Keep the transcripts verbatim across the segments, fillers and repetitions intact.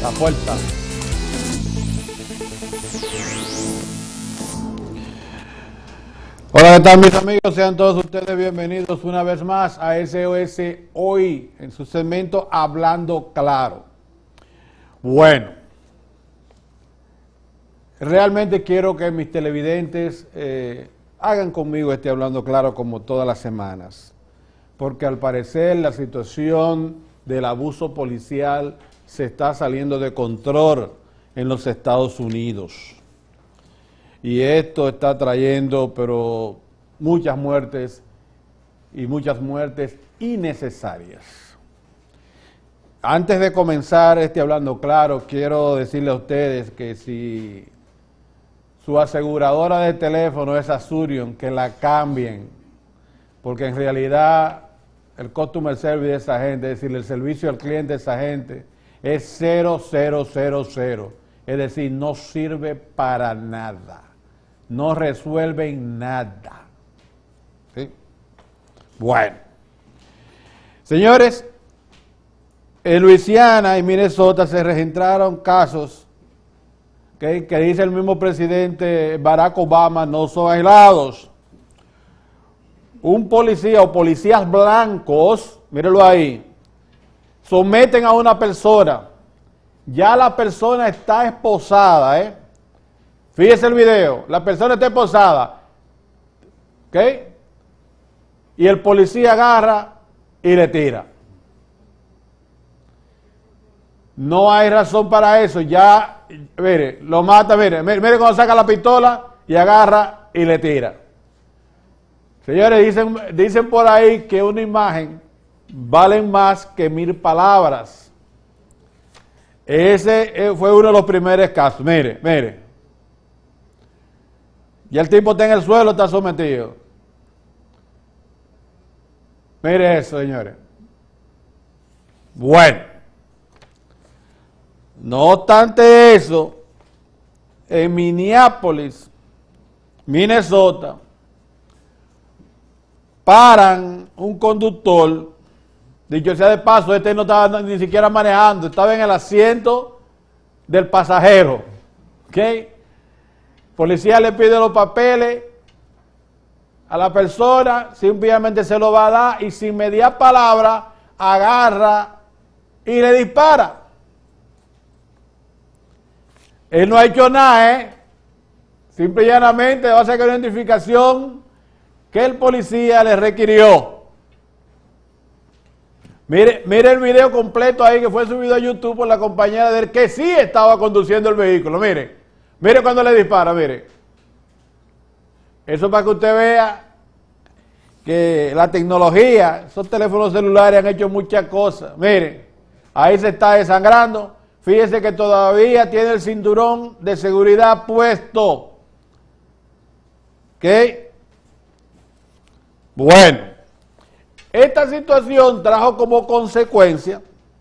fuerza, fuerza. Hola, ¿qué tal mis amigos? Sean todos ustedes bienvenidos una vez más a S O S Hoy, en su segmento Hablando Claro. Bueno, realmente quiero que mis televidentes eh, hagan conmigo este Hablando Claro como todas las semanas, porque al parecer la situación del abuso policial se está saliendo de control en los Estados Unidos. Y esto está trayendo, pero muchas muertes y muchas muertes innecesarias. Antes de comenzar este Hablando Claro, quiero decirle a ustedes que si su aseguradora de teléfono es Azurion, que la cambien, porque en realidad el customer service de esa gente, es decir, el servicio al cliente de esa gente, es cero, cero, cero, cero. Es decir, no sirve para nada. No resuelven nada. ¿Sí? Bueno. Señores, en Luisiana y Minnesota se registraron casos que, que dice el mismo presidente Barack Obama no son aislados. Un policía o policías blancos, mírenlo ahí, someten a una persona. Ya la persona está esposada, ¿eh? Fíjese el video, la persona está esposada, ¿ok? Y el policía agarra y le tira. No hay razón para eso, ya, mire, lo mata, mire, mire, mire cuando saca la pistola y agarra y le tira. Señores, dicen, dicen por ahí que una imagen vale más que mil palabras. Ese fue uno de los primeros casos, mire, mire. Ya el tipo está en el suelo, está sometido. Mire eso, señores. Bueno. No obstante eso, en Minneapolis, Minnesota, paran un conductor, dicho sea de paso, este no estaba ni siquiera manejando, estaba en el asiento del pasajero. ¿Ok? Policía le pide los papeles a la persona, simplemente se lo va a dar y sin media palabra agarra y le dispara. Él no ha hecho nada, ¿eh? Simple y llanamente va a sacar una identificación que el policía le requirió. Mire, mire el video completo ahí que fue subido a YouTube por la compañera de él que sí estaba conduciendo el vehículo, mire. Mire cuando le dispara, mire. Eso para que usted vea que la tecnología, esos teléfonos celulares han hecho muchas cosas. Mire, ahí se está desangrando. Fíjese que todavía tiene el cinturón de seguridad puesto. ¿Ok? Bueno, esta situación trajo como consecuencia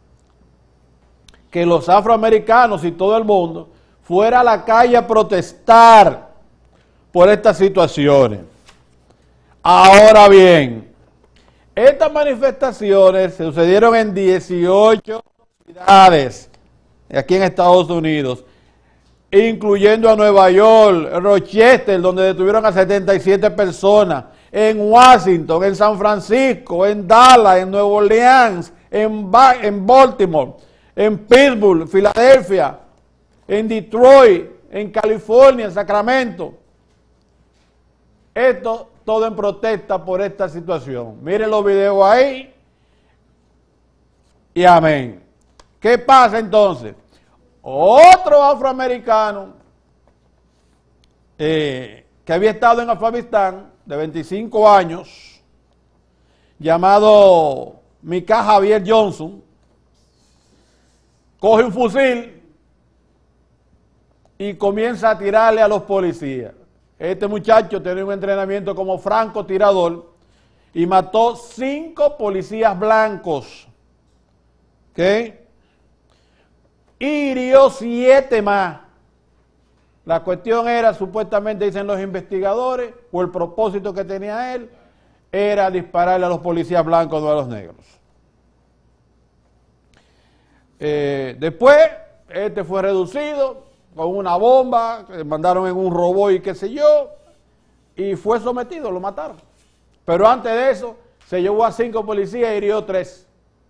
que los afroamericanos y todo el mundo fuera a la calle a protestar por estas situaciones. Ahora bien, estas manifestaciones se sucedieron en dieciocho ciudades aquí en Estados Unidos, incluyendo a Nueva York, Rochester, donde detuvieron a setenta y siete personas, en Washington, en San Francisco, en Dallas, en Nueva Orleans, en, ba en Baltimore, en Pittsburgh, Filadelfia, en Detroit, en California, en Sacramento. Esto todo en protesta por esta situación. Miren los videos ahí. Y amén. ¿Qué pasa entonces? Otro afroamericano eh, que había estado en Afganistán de veinticinco años, llamado Micah Javier Johnson, coge un fusil y comienza a tirarle a los policías. Este muchacho tenía un entrenamiento como francotirador y mató cinco policías blancos. ¿Ok? Hirió siete más. La cuestión era, supuestamente dicen los investigadores, o el propósito que tenía él, era dispararle a los policías blancos, no a los negros. Eh, después este fue reducido con una bomba, que mandaron en un robot y qué sé yo, y fue sometido, lo mataron. Pero antes de eso, se llevó a cinco policías y hirió tres.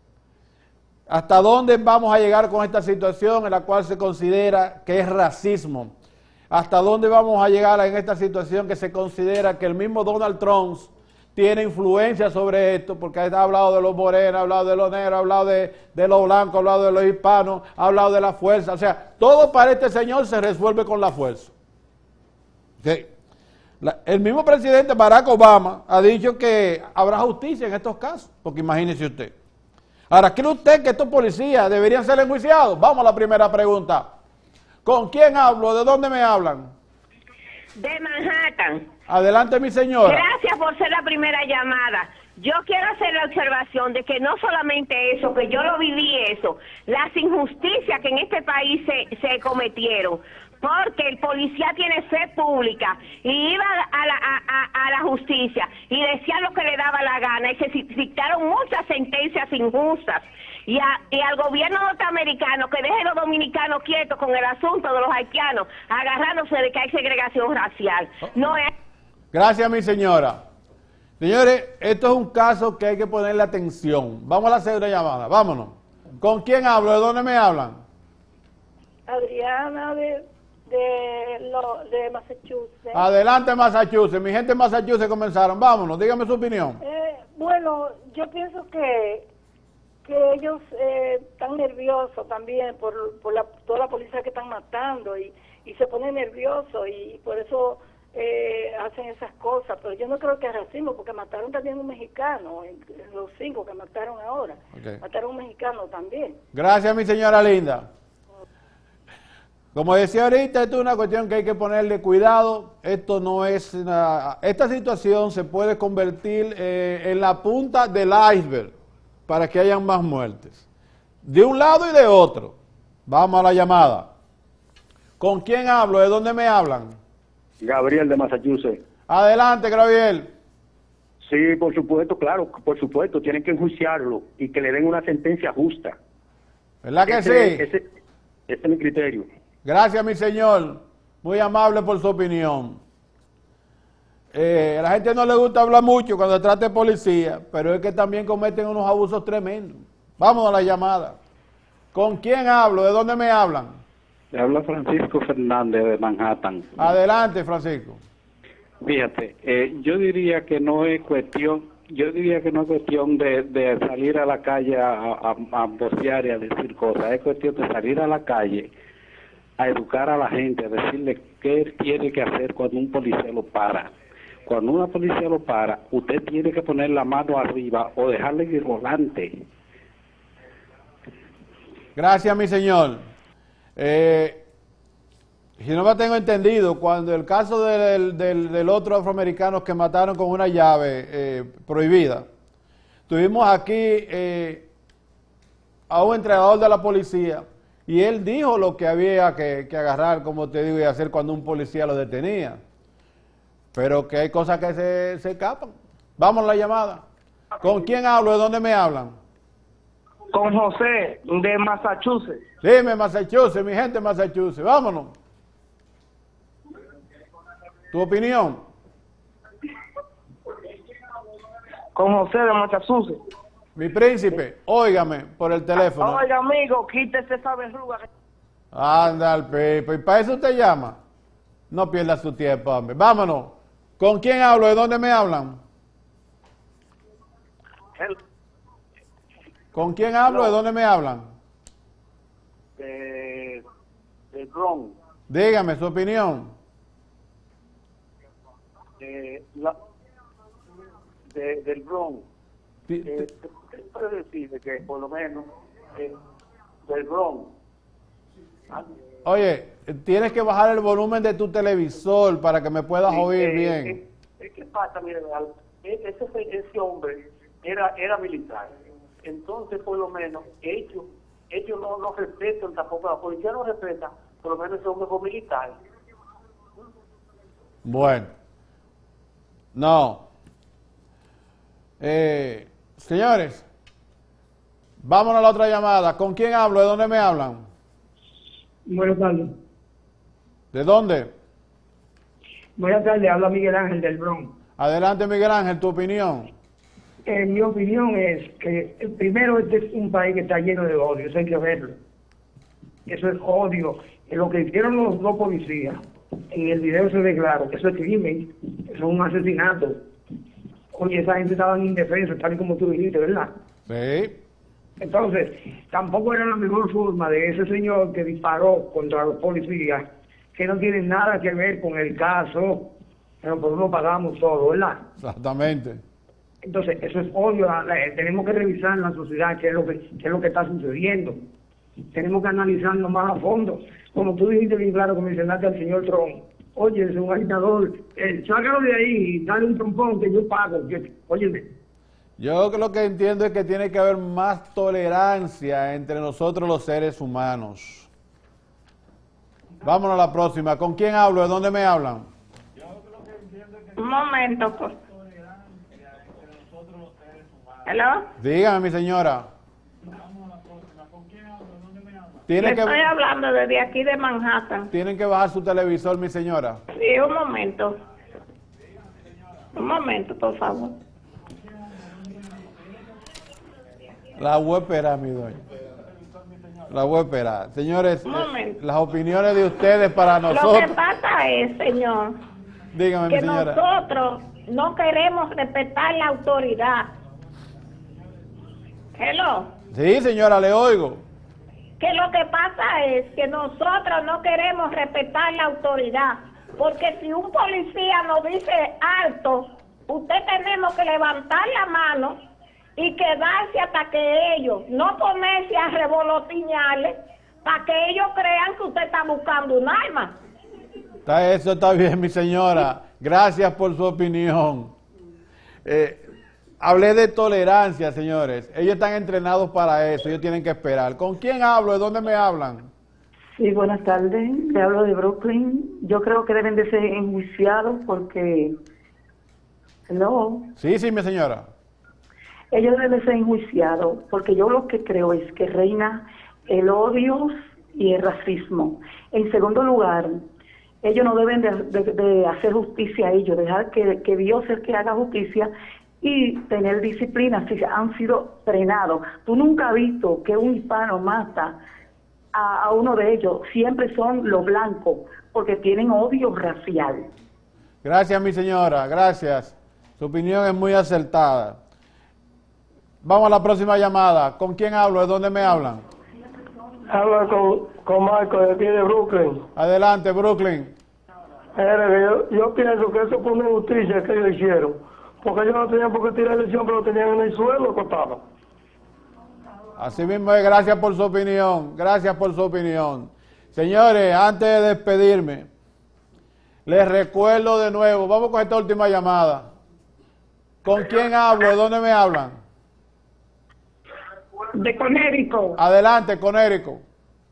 ¿Hasta dónde vamos a llegar con esta situación en la cual se considera que es racismo? ¿Hasta dónde vamos a llegar en esta situación que se considera que el mismo Donald Trump tiene influencia sobre esto? Porque ha hablado de los morenos, ha hablado de los negros, ha hablado de, de los blancos, ha hablado de los hispanos, ha hablado de la fuerza. O sea, todo para este señor se resuelve con la fuerza. ¿Sí? La, el mismo presidente Barack Obama ha dicho que habrá justicia en estos casos, porque imagínese usted. Ahora, ¿cree usted que estos policías deberían ser enjuiciados? Vamos a la primera pregunta. ¿Con quién hablo? ¿De dónde me hablan? De Manhattan. Adelante, mi señora. Gracias por ser la primera llamada. Yo quiero hacer la observación de que no solamente eso, que yo lo viví eso, las injusticias que en este país se, se cometieron, porque el policía tiene fe pública y iba a la, a, a, a la justicia y decía lo que le daba la gana y se dictaron muchas sentencias injustas. Y, a, y al gobierno norteamericano que deje a los dominicanos quietos con el asunto de los haitianos, agarrándose de que hay segregación racial. No es... Gracias, mi señora. Señores, esto es un caso que hay que ponerle atención. Vamos a la segunda llamada, vámonos. ¿Con quién hablo? ¿De dónde me hablan? Adriana de, de, lo, de Massachusetts. Adelante, Massachusetts. Mi gente en Massachusetts comenzaron. Vámonos, dígame su opinión. Eh, bueno, yo pienso que, que ellos eh, están nerviosos también por, por la, toda la policía que están matando y, y se ponen nerviosos y por eso... Eh, hacen esas cosas, pero yo no creo que es racismo, porque mataron también a un mexicano, en, en los cinco que mataron ahora, okay. Mataron a un mexicano también. Gracias, mi señora linda. Como decía ahorita, esto es una cuestión que hay que ponerle cuidado. Esto no es una, esta situación se puede convertir eh, en la punta del iceberg para que hayan más muertes, de un lado y de otro. Vamos a la llamada. ¿Con quién hablo? ¿De dónde me hablan? Gabriel de Massachusetts. Adelante, Gabriel. Sí, por supuesto, claro, por supuesto, tienen que enjuiciarlo y que le den una sentencia justa. ¿Verdad que ese, sí? Ese, ese es mi criterio. Gracias, mi señor. Muy amable por su opinión. Eh, a la gente no le gusta hablar mucho cuando se trata de policía, pero es que también cometen unos abusos tremendos. Vamos a la llamada. ¿Con quién hablo? ¿De dónde me hablan? Le habla Francisco Fernández de Manhattan. Adelante, Francisco. Fíjate, eh, yo diría que no es cuestión, yo diría que no es cuestión de, de salir a la calle a, a, a vocear y a decir cosas, es cuestión de salir a la calle a educar a la gente, a decirle qué tiene que hacer cuando un policía lo para. Cuando una policía lo para, usted tiene que poner la mano arriba o dejarle ir volante. Gracias, mi señor. Eh, si no me tengo entendido, cuando el caso del, del, del otro afroamericano que mataron con una llave eh, prohibida, tuvimos aquí eh, a un entrenador de la policía y él dijo lo que había que, que agarrar, como te digo, y hacer cuando un policía lo detenía. Pero que hay cosas que se, se escapan. Vamos a la llamada. ¿Con quién hablo? ¿De dónde me hablan? Con José, de Massachusetts. Dime, Massachusetts, mi gente de Massachusetts, vámonos. ¿Tu opinión? Con José de Massachusetts. Mi príncipe, óigame por el teléfono. Oiga, amigo, quítese esa verruga. Anda, al Pipo, ¿y para eso usted llama? No pierda su tiempo, hombre. Vámonos. ¿Con quién hablo? ¿De dónde me hablan? El... ¿Con quién hablo? No. ¿De dónde me hablan? De, de Bronx. Dígame su opinión. De, la, de, del Bronx. Eh, ¿Qué puede decir de que por lo menos eh, del Bronx? Oye, tienes que bajar el volumen de tu televisor para que me puedas sí, oír eh, bien. Eh, ¿Qué pasa? Mire, ese, ese hombre era, era militar. Entonces, por lo menos, ellos, ellos no, no respetan tampoco, la policía no respeta, por lo menos ese hombre fue militar. Bueno, no. Eh, señores, vámonos a la otra llamada. ¿Con quién hablo? ¿De dónde me hablan? Buenas tardes. ¿De dónde? Buenas tardes, habla Miguel Ángel del Bronx. Adelante, Miguel Ángel, tu opinión. Eh, mi opinión es que, eh, primero, este es un país que está lleno de odio, eso hay que verlo. Eso es odio. Eh, Lo que hicieron los dos policías, en el video se ve claro, eso es crimen, eso es un asesinato. Oye, esa gente estaba indefensa, tal y como tú dijiste, ¿verdad? Sí. Entonces, tampoco era la mejor forma de ese señor que disparó contra los policías, que no tiene nada que ver con el caso, pero por uno pagamos todo, ¿verdad? Exactamente. Entonces, eso es odio. La- la- tenemos que revisar en la sociedad qué es lo que, qué es lo que está sucediendo. Tenemos que analizarlo más a fondo. Como tú dijiste bien claro, como mencionaste al señor Trump, oye, es un agitador, eh, sácalo de ahí, dale un trompón que yo pago. Que, óyeme, Yo lo que entiendo es que tiene que haber más tolerancia entre nosotros los seres humanos. Vámonos a la próxima. ¿Con quién hablo? ¿De dónde me hablan? Un momento, pues. ¿Hello? Dígame, mi señora. Le Tienen que, estoy hablando desde aquí de Manhattan. tienen que bajar su televisor, mi señora. Sí, un momento. Un momento, por favor. La voy a esperar, mi doña. La voy a esperar. Señores, Un eh, momento. las opiniones de ustedes para Lo que nosotros. pasa es, señor, Dígame, mi que señora. nosotros no queremos respetar la autoridad. Hello. Sí, señora, le oigo. Que lo que pasa es que nosotros no queremos respetar la autoridad, porque si un policía nos dice alto, usted tenemos que levantar la mano y quedarse hasta que ellos, no ponerse a revolotiñarle para que ellos crean que usted está buscando un arma. Está, eso está bien, mi señora. Gracias por su opinión. Eh, hablé de tolerancia, señores. Ellos están entrenados para eso. Ellos tienen que esperar. ¿Con quién hablo? ¿De dónde me hablan? Sí, buenas tardes. Le hablo de Brooklyn. Yo creo que deben de ser enjuiciados porque... Hello. Sí, sí, mi señora. Ellos deben ser enjuiciados porque yo lo que creo es que reina el odio y el racismo. En segundo lugar, ellos no deben de, de- de hacer justicia a ellos, dejar que, que Dios es el que haga justicia y tener disciplina si han sido trenados. Tú nunca has visto que un hispano mata a, a uno de ellos, siempre son los blancos porque tienen odio racial. Gracias, mi señora. Gracias. Su opinión es muy acertada. Vamos a la próxima llamada. ¿Con quién hablo? ¿De dónde me hablan? Habla con, con Marco de aquí de Brooklyn. Adelante, Brooklyn. Mire, Yo, yo pienso que eso fue una injusticia que ellos hicieron. Porque ellos no tenían por qué tirar elección, pero lo tenían en el suelo acostado. Así mismo es, gracias por su opinión, gracias por su opinión. Señores, antes de despedirme, les recuerdo de nuevo, vamos con esta última llamada. ¿Con quién hablo? ¿De dónde me hablan? De Conérico, Adelante, Conérico.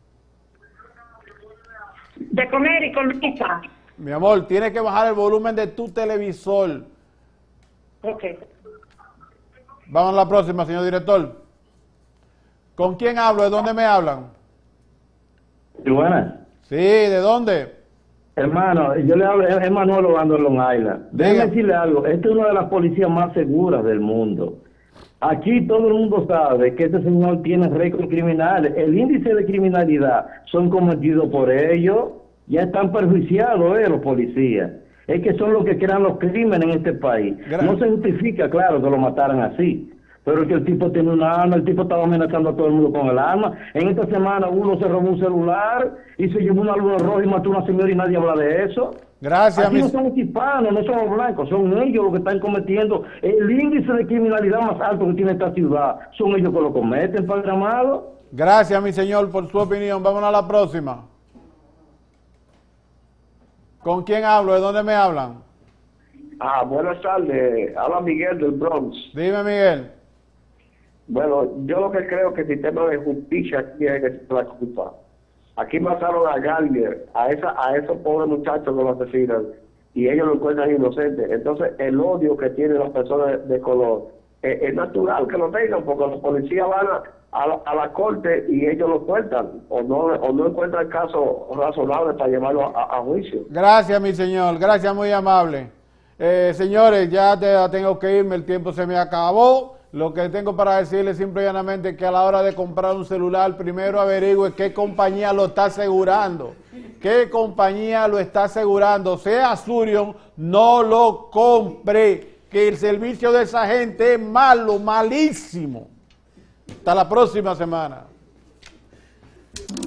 de Conérico, Luisa. Mi amor, tienes que bajar el volumen de tu televisor. Ok. Vamos a la próxima, señor director. ¿Con quién hablo? ¿De dónde me hablan? Sí, buenas. Sí, ¿de dónde? Hermano, yo le hablo, es Manuel Obando en Long Island. Déjeme Diga. decirle algo, esta es una de las policías más seguras del mundo. Aquí todo el mundo sabe que este señor tiene récord criminal. El índice de criminalidad son cometidos por ellos, ya están perjuiciados eh, los policías. Es que son los que crean los crímenes en este país. Gra- No se justifica, claro, que lo mataran así. Pero es que el tipo tiene un arma, el tipo estaba amenazando a todo el mundo con el arma. En esta semana uno se robó un celular y se llevó una luz roja y mató a una señora y nadie habla de eso. Gracias, Aquí mi... no somos hispanos, no somos blancos, son ellos los que están cometiendo el índice de criminalidad más alto que tiene esta ciudad. Son ellos que lo cometen, Padre amado. Gracias, mi señor, por su opinión. Vámonos a la próxima. ¿Con quién hablo? ¿De dónde me hablan? Ah, buenas tardes. Habla Miguel del Bronx. Dime, Miguel. Bueno, yo lo que creo que el sistema de justicia aquí es que se la culpa. Aquí mataron a Gardner, a esa, a esos pobres muchachos que lo asesinan, y ellos lo encuentran inocentes. Entonces, el odio que tienen las personas de, de color, eh, es natural que lo tengan, porque los policías van a, a, la, a la corte y ellos lo sueltan o no o no encuentran caso razonable para llevarlo a, a juicio. Gracias, mi señor, gracias, muy amable. Eh, señores, ya te, tengo que irme, el tiempo se me acabó. Lo que tengo para decirles simple y llanamente que a la hora de comprar un celular, primero averigüe qué compañía lo está asegurando. ¿Qué compañía lo está asegurando? Sea Surion, no lo compre, que el servicio de esa gente es malo, malísimo. Hasta la próxima semana.